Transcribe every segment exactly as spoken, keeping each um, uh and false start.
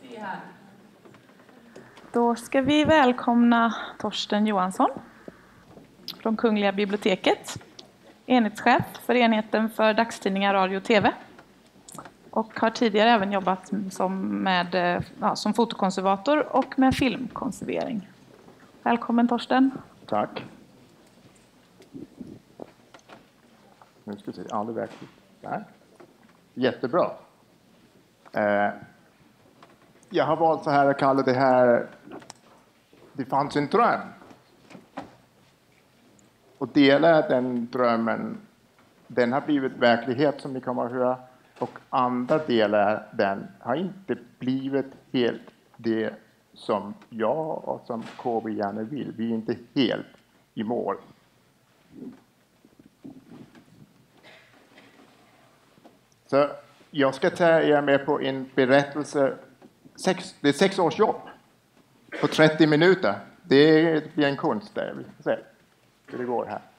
Då ska vi välkomna Torsten Johansson från Kungliga biblioteket, enhetschef för enheten för dagstidningar, radio och tv. Och har tidigare även jobbat som, med, ja, som fotokonservator och med filmkonservering. Välkommen Torsten. Tack. Nu ska vi se, aldrig verkligt. Nej. Jättebra. Eh, jag har valt så här att kalla det här Det fanns en dröm. Och delar den drömmen, den har blivit verklighet som ni kommer att höra. Och andra delar, den har inte blivit helt det som jag och som K B gärna vill. Vi är inte helt i mål. Så jag ska ta er med på en berättelse. Sex, det är sex års jobb på trettio minuter. Det blir en konst där. Vi får se hur det går här.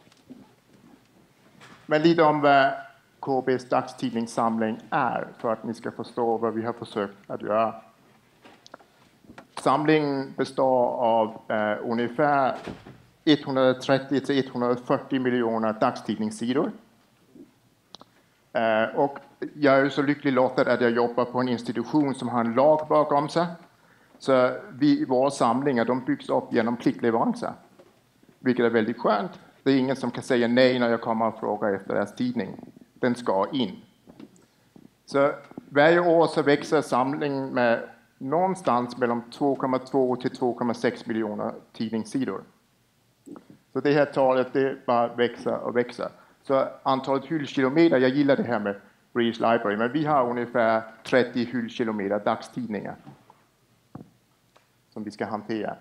Men lite om vad K B:s dagstidningssamling är för att ni ska förstå vad vi har försökt att göra. Samlingen består av eh, ungefär etthundratrettio till etthundrafyrtio miljoner dagstidningssidor. Eh, och jag är så lycklig lottad att jag jobbar på en institution som har en lag bakom sig. Så vi, våra samlingar de byggs upp genom pliktleveranser. Vilket är väldigt skönt. Det är ingen som kan säga nej när jag kommer och frågar efter deras tidning. Den ska in. Så varje år så växer samlingen med någonstans mellan två komma två till två komma sex miljoner tidningssidor. Så det här talet det bara växer och växer. Så antalet hyllkilometer, jag gillar det här med British Library, men vi har ungefär trettio hyllkilometer dagstidningar som vi ska hantera.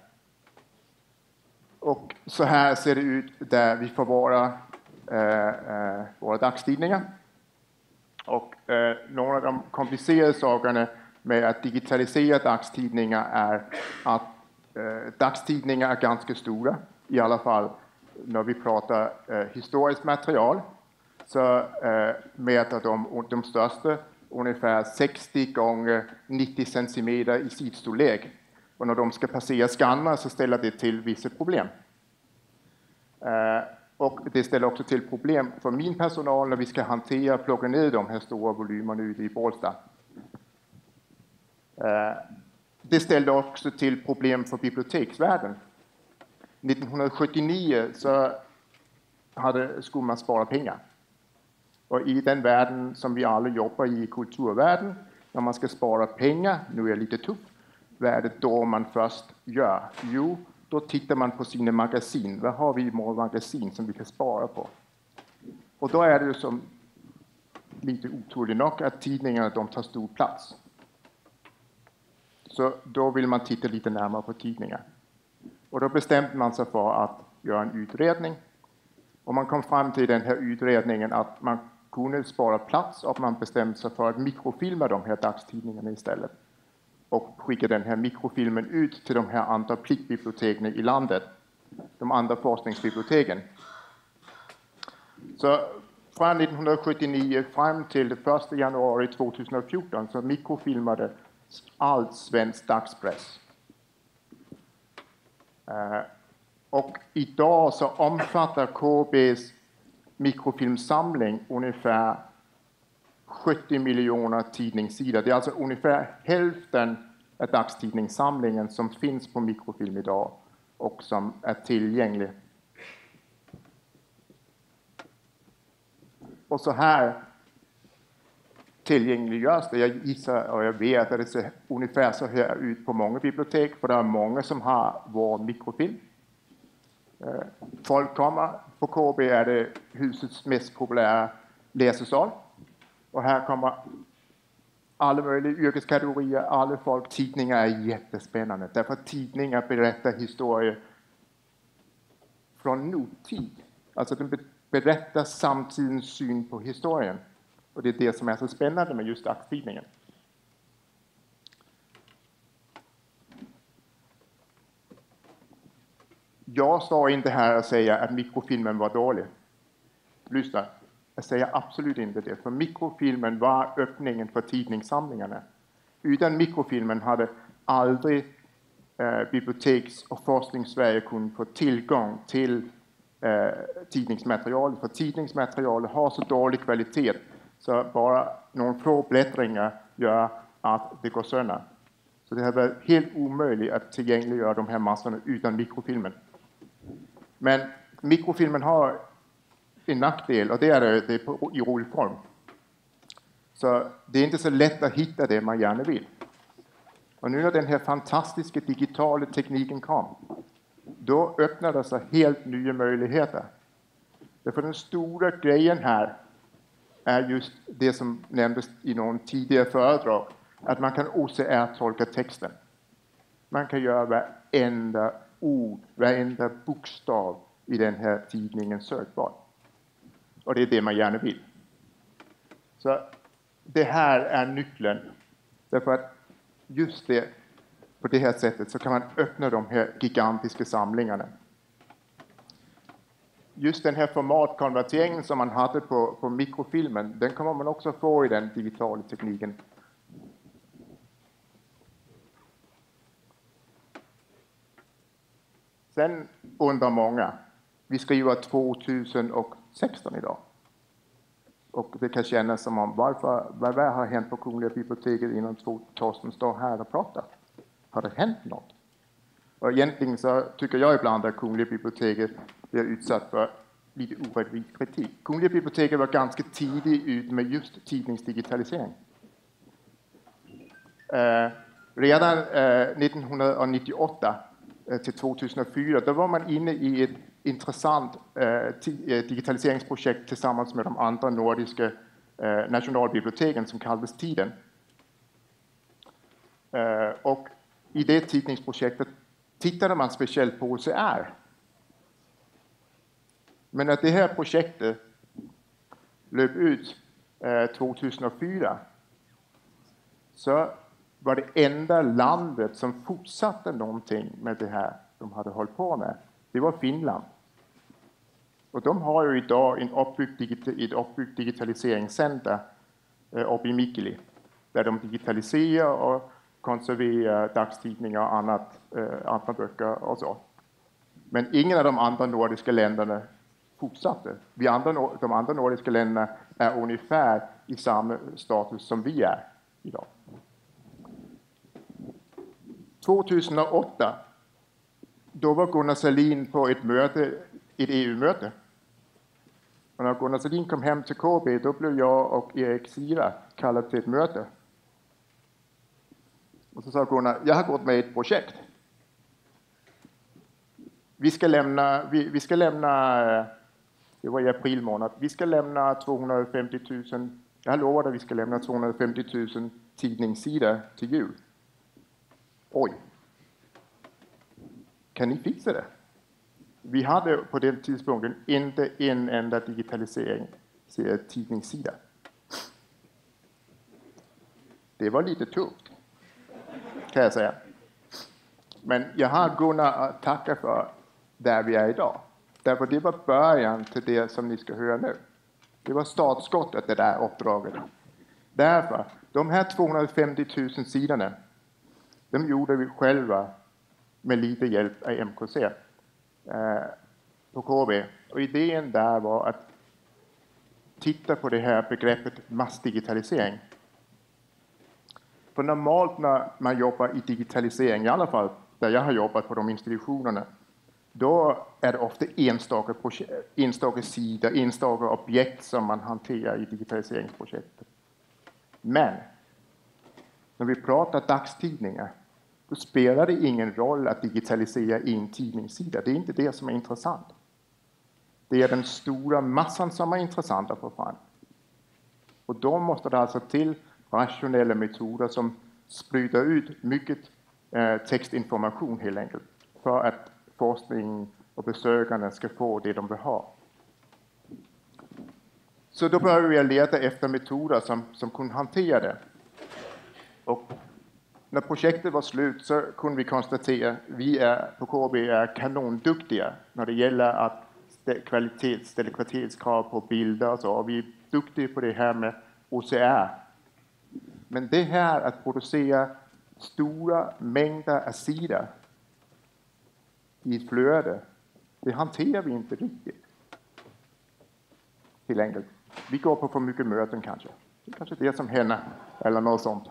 Och så här ser det ut där vi får våra, eh, eh, våra dagstidningar. Och eh, några av de komplicerade sakerna med att digitalisera dagstidningar är att eh, dagstidningar är ganska stora. I alla fall när vi pratar eh, historiskt material. Så eh, mäter de, de största ungefär sextio gånger nittio centimeter i sidstorlek. Och när de ska passera skannar så ställer det till vissa problem. Eh, och det ställer också till problem för min personal när vi ska hantera och plocka ner de här stora volymerna ute i Bålsta. Eh, det ställde också till problem för biblioteksvärlden. nittonhundrasjuttionio så hade, skulle man spara pengar. Och i den världen som vi alla jobbar i, kulturvärlden, när man ska spara pengar, nu är jag lite tuff, vad är det då man först gör? Jo, då tittar man på sina magasin. Vad har vi i våra magasin som vi kan spara på? Och då är det ju som lite otroligt nog att tidningarna de tar stor plats. Så då vill man titta lite närmare på tidningar. Och då bestämde man sig för att göra en utredning. Och man kom fram till den här utredningen att man kunde spara plats och man bestämde sig för att mikrofilma de här dagstidningarna istället. Och skicka den här mikrofilmen ut till de här andra pliktbiblioteken i landet. De andra forskningsbiblioteken. Så från nittonhundrasjuttionio fram till den första januari tjugohundrafjorton så mikrofilmade allt svensk dagspress. Uh, och idag så omfattar K B:s mikrofilmsamling ungefär sjuttio miljoner tidningssidor. Det är alltså ungefär hälften av dagstidningssamlingen som finns på mikrofilm idag och som är tillgänglig. Och så här tillgängliggörs det. Jag gissar och jag vet att det ser ungefär så här ut på många bibliotek, för det är många som har vår mikrofilm. Folk kommer, på K B är det husets mest populära läsesal. Och här kommer alla möjliga yrkeskategorier, alla folk. Tidningar är jättespännande. Därför att tidningar berättar historier från nutid. Alltså de berättar samtidens syn på historien. Och det är det som är så spännande med just dagstidningen. Jag står inte här och säger att mikrofilmen var dålig. Lyssna. Jag säger absolut inte det. För mikrofilmen var öppningen för tidningssamlingarna. Utan mikrofilmen hade aldrig eh, biblioteks- och forskningssverige kunnat få tillgång till eh, tidningsmaterial. För tidningsmaterial har så dålig kvalitet så bara några få bläddringar gör att det går sönder. Så det har varit helt omöjligt att tillgängliggöra de här massorna utan mikrofilmen. Men mikrofilmen har en nackdel, och det är det, det är på, i rullform. Så det är inte så lätt att hitta det man gärna vill. Och nu när den här fantastiska digitala tekniken kom, då öppnar det sig helt nya möjligheter. Därför den stora grejen här är just det som nämndes i någon tidigare föredrag, att man kan O C R-tolka texten. Man kan göra varenda ord, varenda bokstav i den här tidningen sökbar. Och det är det man gärna vill. Så det här är nyckeln. Därför att just det, på det här sättet så kan man öppna de här gigantiska samlingarna. Just den här formatkonverteringen som man hade på, på mikrofilmen, den kommer man också få i den digitala tekniken. Sen undrar många, vi ska ju vara tjugohundrasexton idag. Och det kan kännas som om, varför, vad har hänt på Kungliga biblioteket innan Torsten står här och pratar? Har det hänt något? Och egentligen så tycker jag ibland att Kungliga biblioteket blir utsatt för lite orättvis kritik. Kungliga biblioteket var ganska tidigt ut med just tidningsdigitalisering. Eh, redan eh, nittonhundranittioåtta eh, till tvåtusenfyra, då var man inne i ett intressant eh, digitaliseringsprojekt tillsammans med de andra nordiska eh, nationalbiblioteken som kallades Tiden. Eh, och i det tidningsprojektet tittade man speciellt på O C R. Men att det här projektet löp ut eh, tvåtusenfyra så var det enda landet som fortsatte någonting med det här de hade hållit på med. Det var Finland. Och de har ju idag en uppbyggd, ett uppbyggt digitaliseringscenter eh, uppe i Mikkeli. Där de digitaliserar och konserverar dagstidningar och annat, eh, andra böcker och så. Men ingen av de andra nordiska länderna fortsatte. Vi andra, de andra nordiska länderna är ungefär i samma status som vi är idag. tvåtusenåtta, då var Gunnar Sahlin på ett möte, ett E U-möte. Och när Gunnar Sahlin kom hem till K B, då blev jag och Erik Sira kallade till ett möte. Och så sa Gunnar, jag har gått med i ett projekt. Vi ska lämna, vi, vi ska lämna, det var i april månad, vi ska lämna tvåhundrafemtio tusen, jag lovade att vi ska lämna tvåhundrafemtio tusen tidningssidor till jul. Oj. Kan ni fixa det? Vi hade på den tidpunkten inte en enda digitalisering tidningssida. Det var lite tufft, kan jag säga. Men jag har Gunnar att tacka för där vi är idag. Därför det var början till det som ni ska höra nu. Det var startskottet, det där uppdraget. Därför, de här tvåhundrafemtio tusen sidorna, de gjorde vi själva med lite hjälp av M K C eh, på K B. Och idén där var att titta på det här begreppet massdigitalisering. För normalt när man jobbar i digitalisering, i alla fall där jag har jobbat på de institutionerna, då är det ofta enstaka, enstaka sidor, enstaka objekt som man hanterar i digitaliseringsprojektet. Men när vi pratar dagstidningar, då spelar det ingen roll att digitalisera en tidningssida. Det är inte det som är intressant. Det är den stora massan som är intressant att få fram. Och då måste det alltså till rationella metoder som sprider ut mycket eh, textinformation helt enkelt. För att forskning och besökarna ska få det de vill ha. Så då började vi leta efter metoder som, som kunde hantera det. Och när projektet var slut så kunde vi konstatera att vi är, på K B är kanonduktiga när det gäller att kvalitet, ställa kvalitetskrav på bilder och så. Och vi är duktiga på det här med O C R. Men det här att producera stora mängder av sidor i ett flöde, det hanterar vi inte riktigt. Helt enkelt. Vi går på för mycket möten kanske. Det är kanske det som händer, eller något sånt.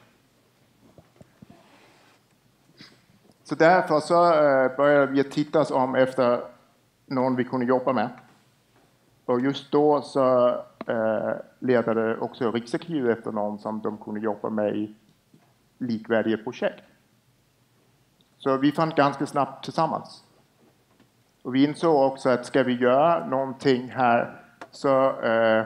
Så därför så började vi titta oss om efter någon vi kunde jobba med. Och just då så eh, letade också Riksarkivet efter någon som de kunde jobba med i likvärdiga projekt. Så vi fann ganska snabbt tillsammans. Och vi insåg också att ska vi göra någonting här så, eh,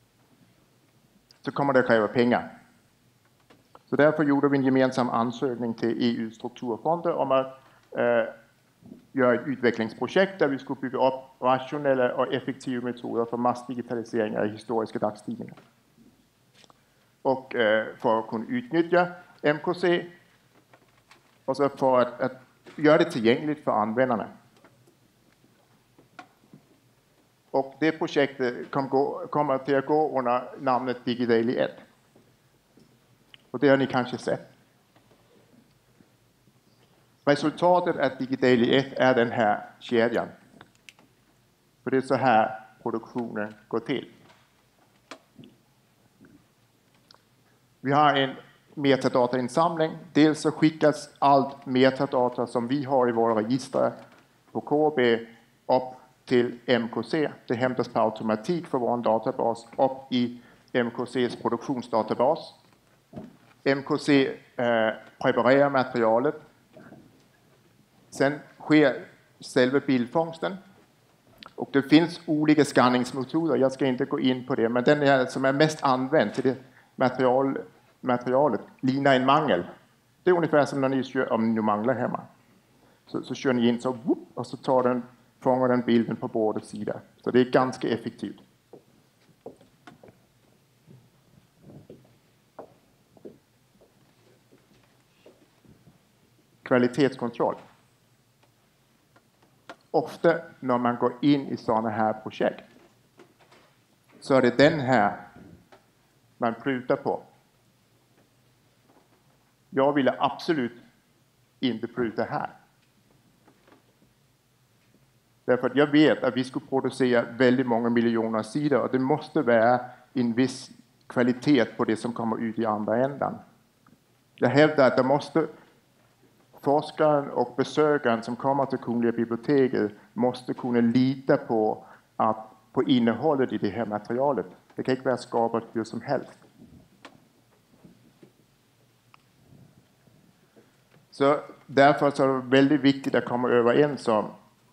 så kommer det att kräva pengar. Så därför gjorde vi en gemensam ansökning till E U:s strukturfonder om att eh, göra ett utvecklingsprojekt där vi skulle bygga upp rationella och effektiva metoder för massdigitalisering av historiska dagstidningar. Och eh, för att kunna utnyttja M K C och så för att, att göra det tillgängligt för användarna. Och det projektet kom gå, kommer till att gå under namnet DigiDaily ett. Och det har ni kanske sett. Resultatet av DigiDaily ett är den här kedjan. För det är så här produktionen går till. Vi har en metadatainsamling. Dels så skickas allt metadata som vi har i våra register på K B upp till M K C. Det hämtas per automatik för vår databas upp i M K C:s produktionsdatabas. M K C eh, preparerar materialet. Sen sker själva bildfångsten. Och det finns olika skanningsmetoder. Jag ska inte gå in på det. Men den är, som är mest använd till det material, materialet liknar en mangel. Det är ungefär som när ni kör, om ni manglar hemma. Så, så kör ni in så, whoop, och så tar den, fångar den bilden på bordets sida. Så det är ganska effektivt. Kvalitetskontroll. Ofta när man går in i sådana här projekt så är det den här man prutar på. Jag ville absolut inte pruta här. Därför att jag vet att vi ska producera väldigt många miljoner sidor och det måste vara en viss kvalitet på det som kommer ut i andra ändan. Jag hävdar att det måste forskaren och besökaren som kommer till Kungliga biblioteket måste kunna lita på, att, på innehållet i det här materialet. Det kan inte vara skapat hur som helst. Så därför så är det väldigt viktigt att komma överens om,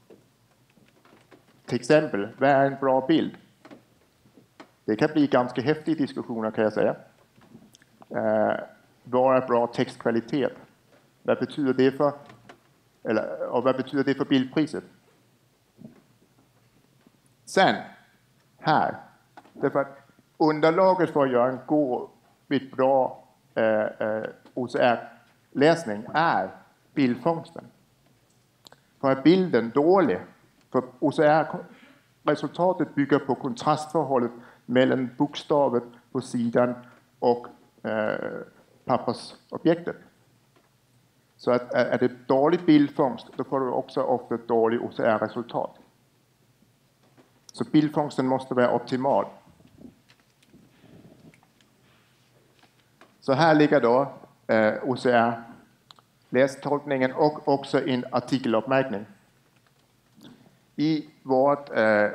till exempel, vad är en bra bild? Det kan bli ganska häftiga diskussioner kan jag säga. Eh, vad är bra textkvalitet? Vad betyder det för, eller, och vad betyder det för bildpriset? Sen, här, därför att underlaget för att göra en god, bra eh, eh, O C R-läsning är bildfångsten. För är bilden dålig, för O C R-resultatet bygger på kontrastförhållet mellan bokstavet på sidan och eh, pappersobjektet. Så att är det dålig bildfångst, då får du också ofta ett dåligt O C R-resultat. Så bildfångsten måste vara optimal. Så här ligger då eh, O C R-lästolkningen och också en artikeluppmärkning. I vårt, eh, eh,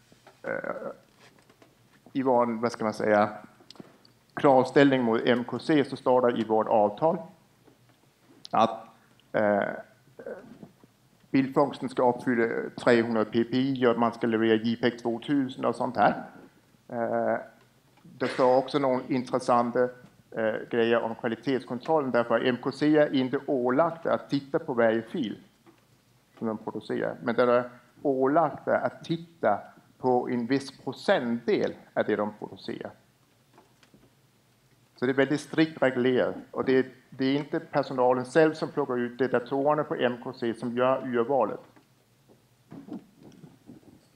i vår, vad ska man säga, kravställning mot M K C så står det i vårt avtal att eh, bildfångsten ska uppfylla trehundra p p i och man ska leverera J P E G tvåtusen och sånt här. Eh, det står också några intressanta eh, grejer om kvalitetskontrollen därför att M K C är inte ålagt att titta på varje fil som de producerar. Men det är ålagt att titta på en viss procentdel av det de producerar. Så det är väldigt strikt reglerat. Och det är, det är inte personalen själv som plockar ut det, datorerna på M K C som gör urvalet.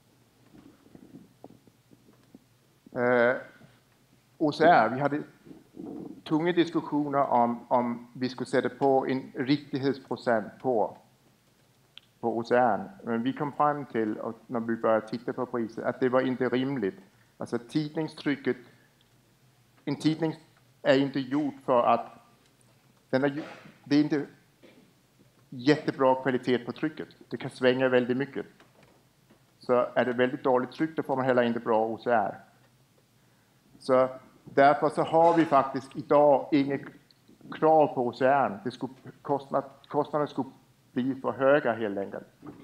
Eh, O C R, vi hade tunga diskussioner om, om vi skulle sätta på en riktighetsprocent på, på O C R. Men vi kom fram till, och när vi började titta på priset, att det var inte rimligt. Alltså tidningstrycket, en tidning är inte gjord för att, den är, det är inte jättebra kvalitet på trycket. Det kan svänga väldigt mycket. Så är det väldigt dåligt tryck, då får man heller inte bra O C R. Så därför så har vi faktiskt idag inget krav på O C R. Det skulle, kostnad, kostnaden skulle bli för höga helt enkelt.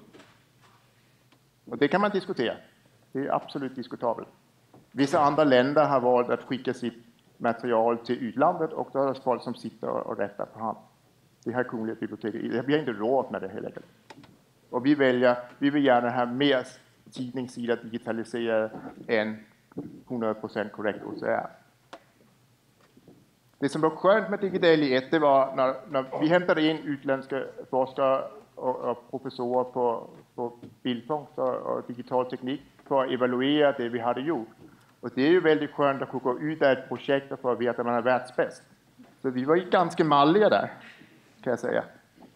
Och det kan man diskutera. Det är absolut diskutabelt. Vissa andra länder har valt att skicka sitt material till utlandet och då är det folk som sitter och rättar på hand. Det här Kungliga biblioteket, vi har inte råd med det helt enkelt. Och vi väljer, vi vill gärna ha mer tidningssidor digitaliserade än hundra procent korrekt O C R. Det som var skönt med Digital I ett, det var när, när vi hämtade in utländska forskare och, och professorer på, på bildfångst och, och digital teknik för att evaluera det vi hade gjort. Och det är ju väldigt skönt att gå ut av ett projekt och få veta att man är världsbäst. Så vi var ju ganska malliga där, kan jag säga.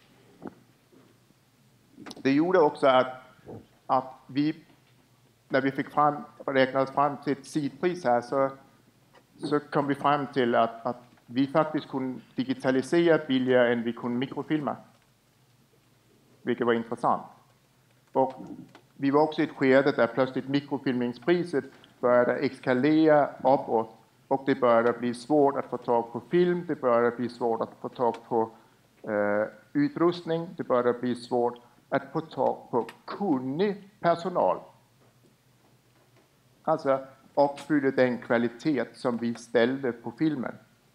Det gjorde också att, att vi, när vi fick fram, räknades fram till ett sidpris här, så, så kom vi fram till att, att vi faktiskt kunde digitalisera billigare än vi kunde mikrofilma. Vilket var intressant. Och vi var också i ett skede där plötsligt mikrofilmningspriset började eskalera uppåt och det började bli svårt att få tag på film, det började bli svårt att få tag på eh, utrustning, det började bli svårt att få tag på kunnig personal. Alltså uppfylla den kvalitet som vi ställde på filmen.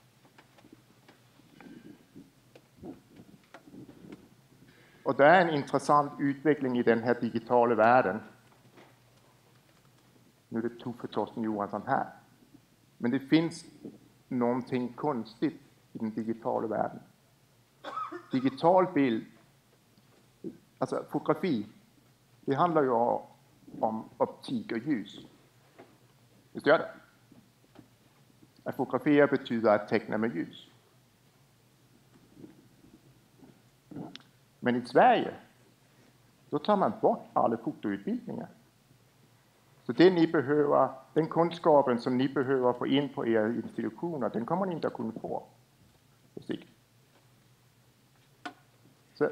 Och det är en intressant utveckling i den här digitala världen. Nu är det Tuffe Torsten Johansson här. Men det finns någonting konstigt i den digitala världen. Digital bild, alltså fotografi, det handlar ju om optik och ljus. Visst gör det? Att fotografera betyder att teckna med ljus. Men i Sverige, då tar man bort alla fotoutbildningar. Så det ni behöver, den kunskapen som ni behöver få in på era institutioner, den kommer ni inte att kunna få på sikt. Så,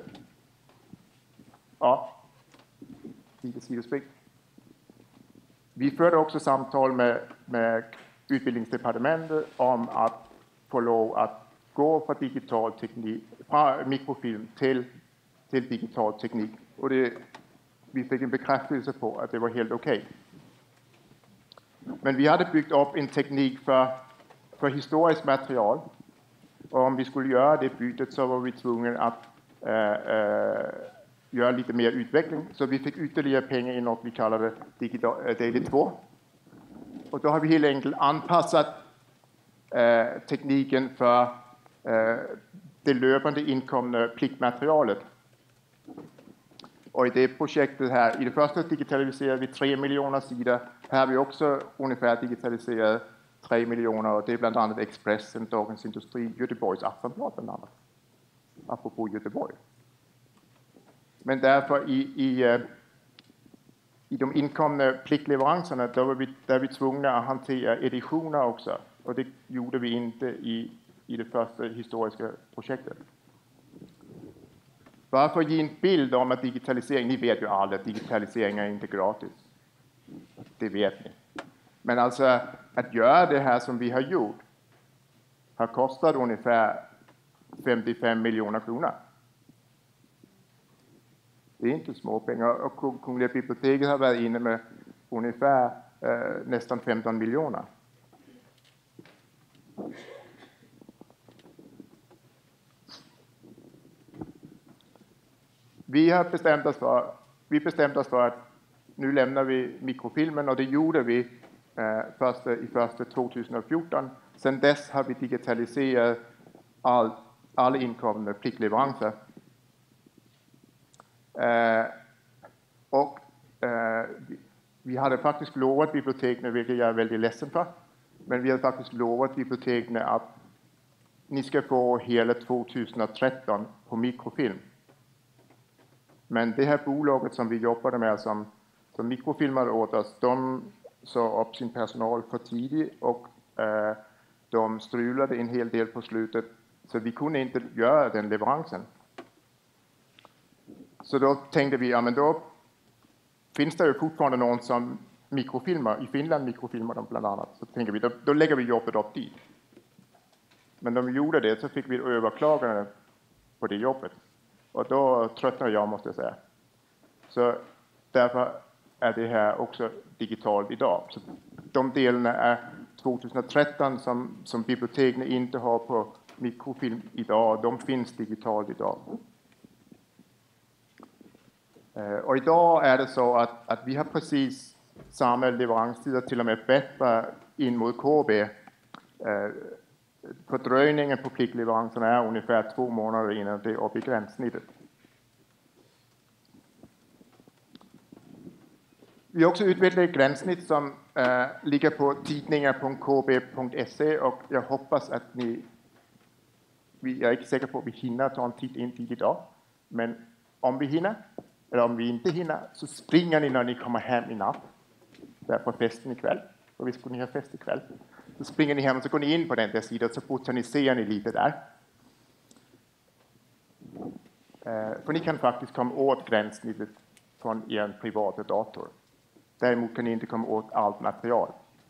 ja, lite sidospring. Vi förde också samtal med, med utbildningsdepartementet om att få lov att gå från digital teknik, från mikrofilm till, till digital teknik. Och det, vi fick en bekräftelse på att det var helt okej. Okay. Men vi hade byggt upp en teknik för, för historiskt material. Och om vi skulle göra det bytet så var vi tvungna att äh, äh, göra lite mer utveckling. Så vi fick ytterligare pengar i något vi kallade Digital D D två. Och då har vi helt enkelt anpassat äh, tekniken för äh, det löpande inkomna pliktmaterialet. Och i det projektet här, i det första digitaliserade vi tre miljoner sidor. Här har vi också ungefär digitaliserat tre miljoner och det är bland annat Expressen, Dagens Industri, Göteborgs Aftonblad bland annat. Apropå Göteborg. Men därför i, i, i de inkomna pliktleveranserna där var vi, där vi tvungna att hantera editioner också. Och det gjorde vi inte i, i det första historiska projektet. Bara för att ge en bild om att digitalisering, ni vet ju alla att digitalisering är inte gratis. Det vet ni. Men alltså att göra det här som vi har gjort har kostat ungefär femtiofem miljoner kronor. Det är inte små pengar. Och Kungliga biblioteket har varit inne med ungefär eh, nästan femton miljoner. Vi har bestämt oss för, vi bestämt oss för att nu lämnar vi mikrofilmen och det gjorde vi eh, första, i första tjugohundrafjorton. Sen dess har vi digitaliserat all, alla inkomna pliktleveranser. Eh, och eh, vi, vi hade faktiskt lovat biblioteken, vilket jag är väldigt ledsen för, men vi hade faktiskt lovat biblioteken att ni ska få hela tjugohundratretton på mikrofilm. Men det här bolaget som vi jobbade med som, som mikrofilmade åt oss, de sa upp sin personal för tidigt och eh, de strulade en hel del på slutet. Så vi kunde inte göra den leveransen. Så då tänkte vi, ja men då finns det ju fortfarande någon som mikrofilmar. I Finland mikrofilmar de bland annat. Så tänkte vi, då, då lägger vi jobbet upp dit. Men de gjorde det, så fick vi överklagande på det jobbet. Och då tröttnade jag, måste jag säga. Så därför är det här också digitalt idag. Så de delarna är tjugohundratretton som, som biblioteken inte har på mikrofilm idag, de finns digitalt idag. Och idag är det så att, att vi har precis samma leveranstider, till och med bättre in mot K B. Fördröjningen på pliktleveranserna är ungefär två månader innan det är uppe i gränssnittet. Vi har också utvecklat ett gränssnitt som äh, ligger på tidningar punkt k b punkt se och jag hoppas att ni, jag är inte säker på att vi hinner ta en titt in dit idag, men om vi hinner, eller om vi inte hinner, så springer ni när ni kommer hem i natt, där på festen ikväll, och vi skulle ni ha fest ikväll. Så springer ni hem och så går ni in på den där sidan så botaniserar ni lite där. Eh, för ni kan faktiskt komma åt gränssnittet från er privata dator. Däremot kan ni inte komma åt allt material.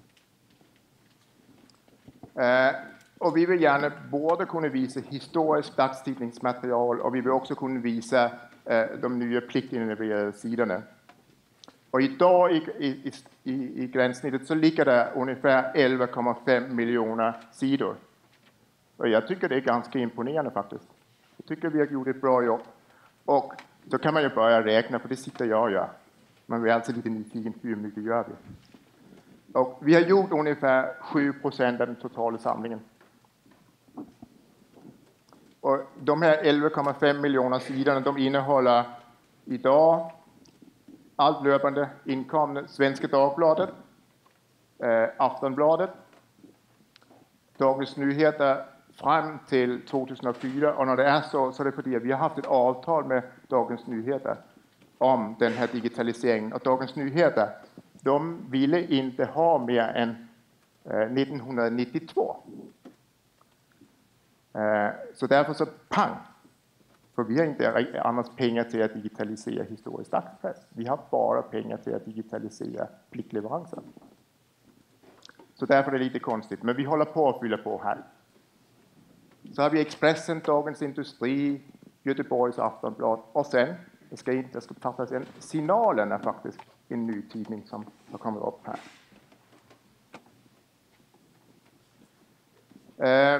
Eh, och vi vill gärna både kunna visa historiskt dagstidningsmaterial och vi vill också kunna visa eh, de nya pliktinnoverade sidorna. Och idag i, i, i, i gränssnittet så ligger det ungefär elva komma fem miljoner sidor. Och jag tycker det är ganska imponerande faktiskt. Jag tycker vi har gjort ett bra jobb. Och då kan man ju börja räkna, för det sitter jag och gör. Man blir alltid lite nyfiken, hur mycket gör vi? Och vi har gjort ungefär sju procent av den totala samlingen. Och de här elva komma fem miljoner sidorna, de innehåller idag allt löpande inkomna Svenska Dagbladet, eh, Aftonbladet, Dagens Nyheter fram till tjugohundrafyra. Och när det är så, så är det för det vi har haft ett avtal med Dagens Nyheter om den här digitaliseringen. Och Dagens Nyheter, de ville inte ha mer än eh, nittonhundranittiotvå. Eh, så därför så pang. För vi har inte annars pengar till att digitalisera historisk dagspress. Vi har bara pengar till att digitalisera pliktleveranser. Så därför är det lite konstigt. Men vi håller på att fylla på här. Så har vi Expressen, Dagens Industri, Göteborgs Aftonblad. Och sen, jag ska inte jag ska prata sen, Signalen är faktiskt en ny tidning som har kommit upp här. Eh,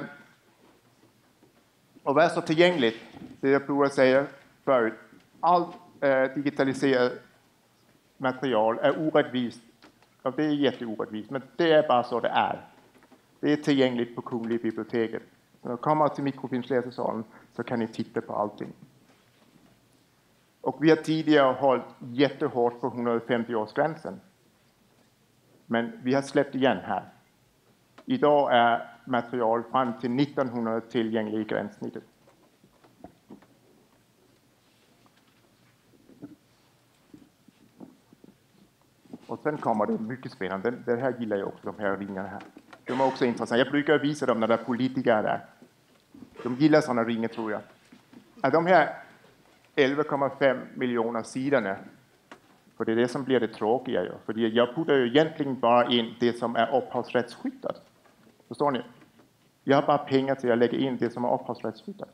och vad är så tillgängligt? Det jag provar att säga förut. Allt eh, digitaliserat material är orättvist. Och det är jätteorättvist, men det är bara så det är. Det är tillgängligt på Kungliga biblioteket. När du kommer till mikrofilmsläsesalen så kan ni titta på allting. Och vi har tidigare hållit jättehårt på hundrafemtio-årsgränsen. Men vi har släppt igen här. Idag är material fram till nittonhundra tillgänglig i gränssnittet. Och sen kommer det mycket spännande. Det här gillar jag också, de här ringarna här. De är också intressanta. Jag brukar visa dem när det är politiker där. De gillar sådana ringar, tror jag. De här elva komma fem miljoner sidorna, för det är det som blir det tråkiga. För jag puttar ju egentligen bara in det som är upphovsrättsskyddat. Förstår ni? Jag har bara pengar till att lägga in det som är upphovsrättsskyddat.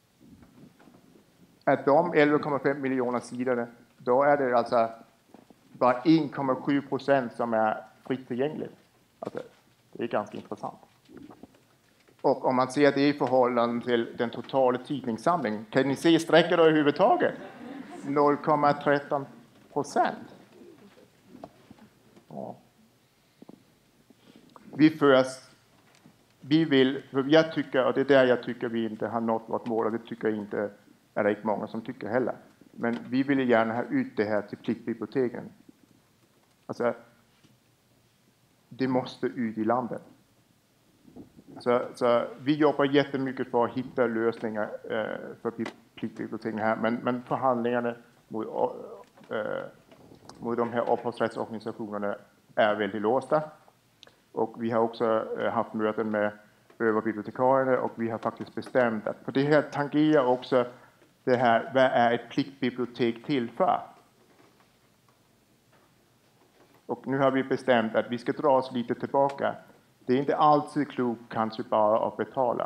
Att de elva komma fem miljoner sidorna, då är det alltså bara en komma sju procent som är fritt tillgängligt. Alltså, det är ganska intressant. Och om man ser det i förhållande till den totala tidningssamlingen, kan ni se sträckor överhuvudtaget? noll komma tretton procent. Ja. Vi förs, vi vill, för jag tycker, och det är där jag tycker vi inte har nått vårt mål, och det tycker jag inte är det inte många som tycker heller. Men vi vill gärna ha ut det här till pliktbiblioteken. Alltså, det måste ut i landet. Så, så vi jobbar jättemycket för att hitta lösningar eh, för pliktbiblioteken här, men, men förhandlingarna mot, eh, mot de här upphovsrättsorganisationerna är väldigt låsta. Och vi har också eh, haft möten med överbibliotekarierna och vi har faktiskt bestämt att, för det här tangerar också det här, vad är ett pliktbibliotek till för? Och nu har vi bestämt att vi ska dra oss lite tillbaka. Det är inte alltid klokt kanske bara att betala.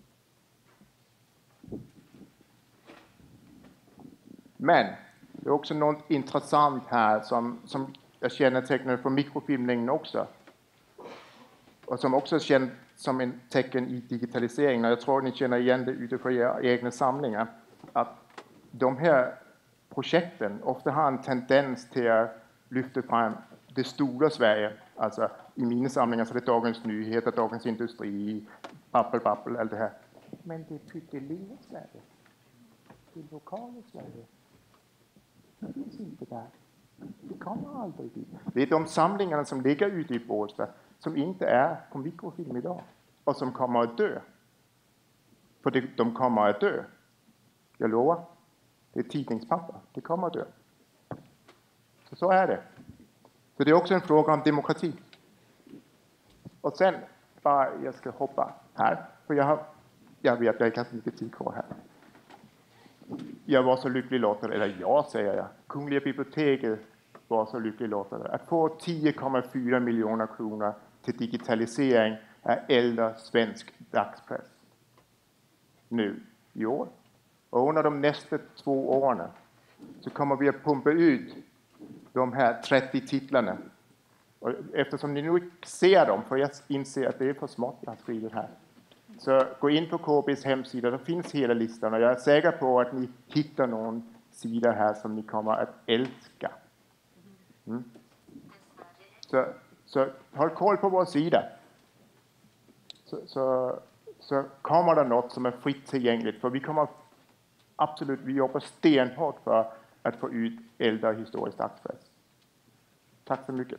Men det är också något intressant här som, som jag kännetecknar från mikrofilmningen också. Och som också känns som en tecken i digitaliseringen. Jag tror ni känner igen det utifrån era egna samlingar. Att de här projekten ofta har en tendens till att lyfta fram det stora Sverige. Alltså i mina samlingar så är det Dagens Nyheter, Dagens Industri, Babbel, Babbel, allt det här. Men det är pyttelilla Sverige. Det är lokala Sverige. Det finns inte där. Det kommer aldrig dit. Det är de samlingarna som ligger ute i Båstad som inte är på mikrofilm idag. Och som kommer att dö. För det, de kommer att dö. Jag lovar. Det är tidningspapper. Det kommer att dö. Så, så är det. Så det är också en fråga om demokrati. Och sen, bara jag ska hoppa här. För jag, har, jag vet att jag har ganska mycket tid kvar här. Jag var så lycklig lottad, eller jag säger jag, Kungliga biblioteket var så lycklig lottad. Att få tio komma fyra miljoner kronor till digitalisering av äldre svensk dagspress. Nu, i år. Och under de nästa två åren så kommer vi att pumpa ut de här trettio titlarna. Och eftersom ni nu ser dem, för jag inser att det är för smått jag har skrivit här. Så gå in på K B:s hemsida, där finns hela listan. Och jag är säker på att ni hittar någon sida här som ni kommer att älska. Mm. Så, så håll koll på vår sida. Så, så, så kommer det något som är fritt tillgängligt. För vi kommer absolut, vi jobbar stenhårt för att få ut äldre historisk dagspress. Tack så mycket.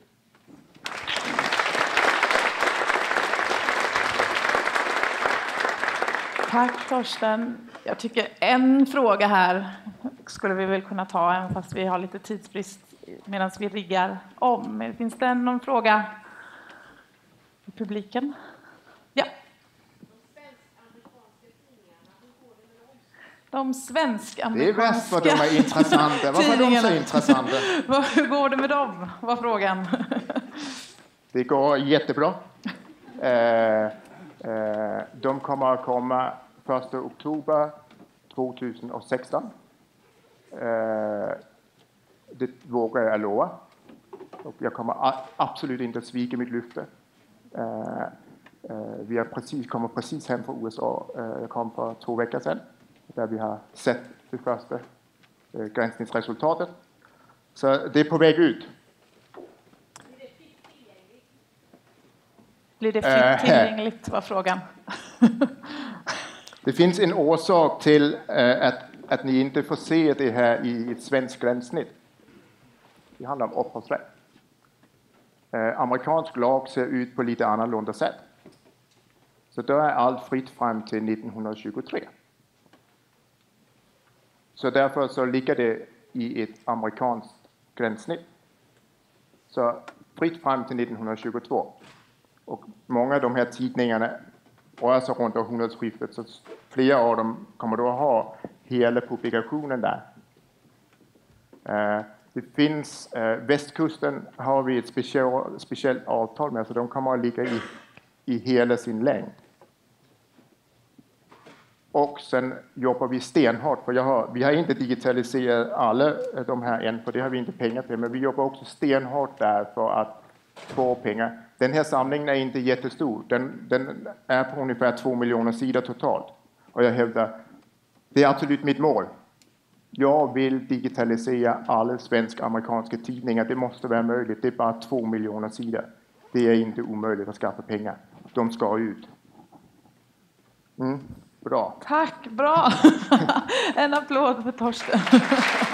Tack Torsten. Jag tycker en fråga här skulle vi väl kunna ta, även fast vi har lite tidsbrist medan vi riggar om. Finns det någon fråga i publiken? Ja. De svensk-amerikanska Det är bäst vad de är intressanta. Varför är de så intressanta? Hur går det med dem? Var frågan. Det går jättebra. Eh, eh, de kommer att komma första oktober tjugohundrasexton. Eh, det vågar jag lova. Och jag kommer absolut inte att svika mitt lyfte. Eh, eh, vi har precis, kommer precis hem från U S A. Eh, jag kom för två veckor sedan. Där vi har sett det första eh, granskningsresultatet. Så det är på väg ut. Blir det fritt tillgängligt, var frågan. Det finns en orsak till eh, att, att ni inte får se det här i ett svenskt gränssnitt. Det handlar om upphovsrätt. Eh, amerikansk lag ser ut på lite annorlunda sätt. Så då är allt fritt fram till nittonhundratjugotre. Så därför så ligger det i ett amerikanskt gränssnitt. Så fritt fram till nittonhundratjugotvå. Och många av de här tidningarna rör sig runt århundraskiftet, så flera av dem kommer då att ha hela publikationen där. Eh, det finns, eh, västkusten har vi ett speciell, speciellt avtal med, så de kommer att ligga i, i hela sin längd. Och sen jobbar vi stenhårt, för jag har, vi har inte digitaliserat alla de här än, för det har vi inte pengar till, men vi jobbar också stenhårt där för att få pengar. Den här samlingen är inte jättestor. Den, den är på ungefär två miljoner sidor totalt. Och jag hävdar, det är absolut mitt mål. Jag vill digitalisera alla svensk-amerikanska tidningar. Det måste vara möjligt. Det är bara två miljoner sidor. Det är inte omöjligt att skaffa pengar. De ska ut. Mm, bra. Tack, bra. En applåd för Torsten.